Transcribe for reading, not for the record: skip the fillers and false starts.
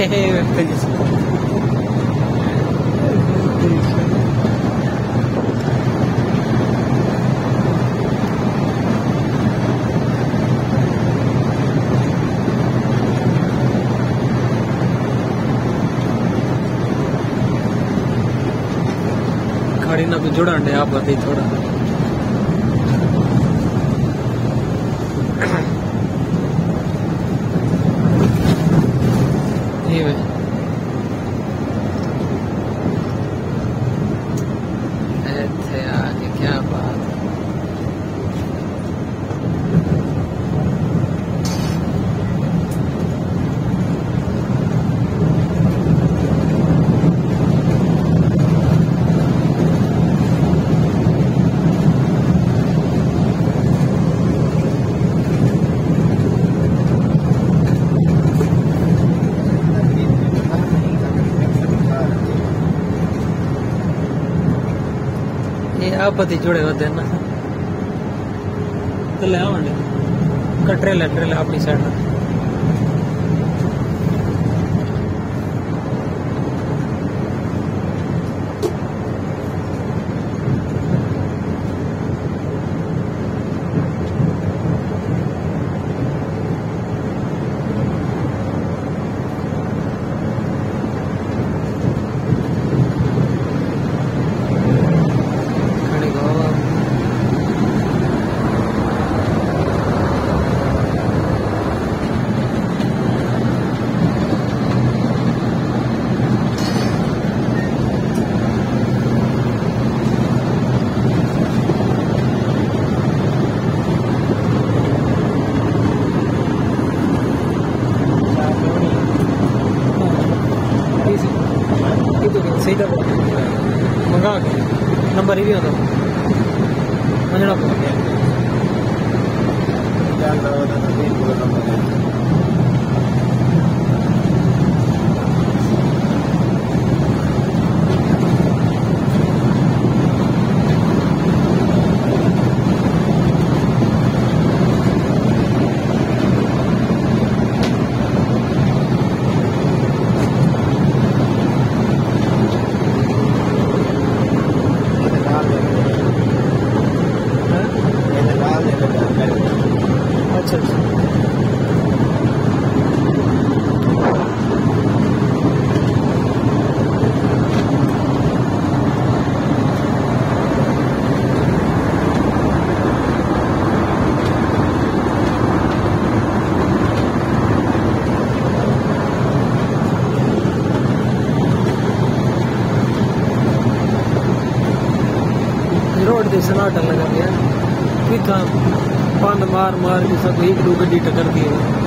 खड़ी ना भी जुड़ा आप बताइए थोड़ा क्या बात है। आप पति जुड़े होते हैं ना तो ले आओ ट्रेलर ट्रेलर अपनी साइड में सही था मंगा के नंबर ही होता मंजना रोड से सनाटा लगा गया फिर था बंद मार मार के सब एक दो गड्डी टक्कर दी।